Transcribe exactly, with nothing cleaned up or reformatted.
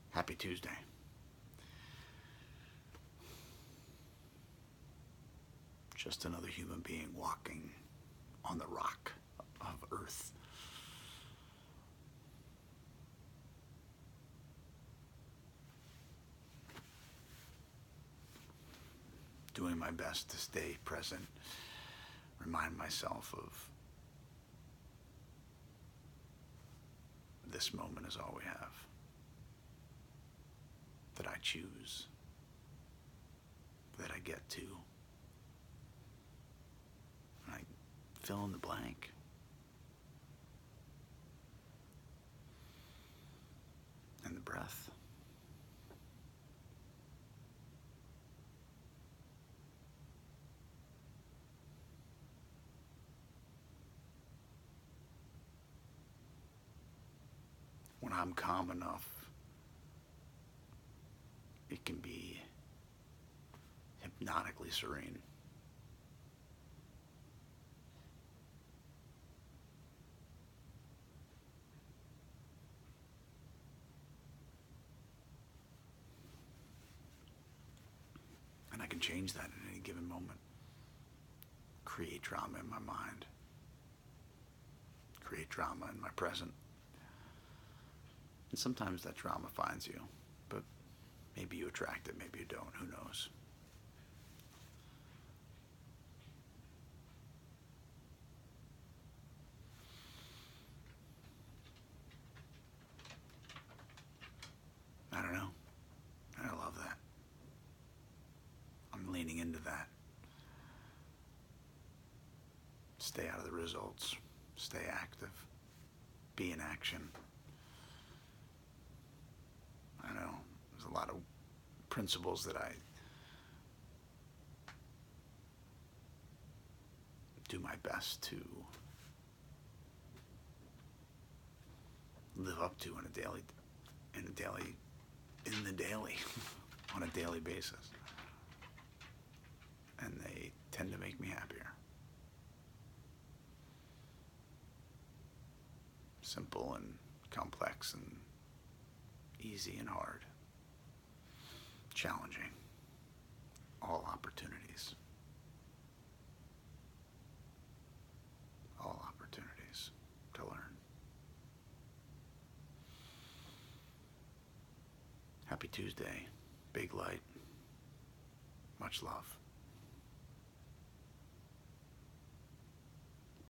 Happy Tuesday. Just another human being walking on the rock of Earth. Doing my best to stay present, remind myself of this moment is all we have, that I choose, that I get to. And I fill in the blank. And the breath. When I'm calm enough, it can be hypnotically serene. And I can change that at any given moment. Create drama in my mind. Create drama in my present. And sometimes that drama finds you, but maybe you attract it, maybe you don't, who knows. I don't know. I love that. I'm leaning into that. Stay out of the results. Stay active. Be in action. I know there's a lot of principles that I do my best to live up to on a daily, in a daily, in the daily, on a daily basis. And they tend to make me happier. Simple and complex and easy and hard. Challenging. All opportunities. All opportunities to learn. Happy Tuesday. Big light. Much love.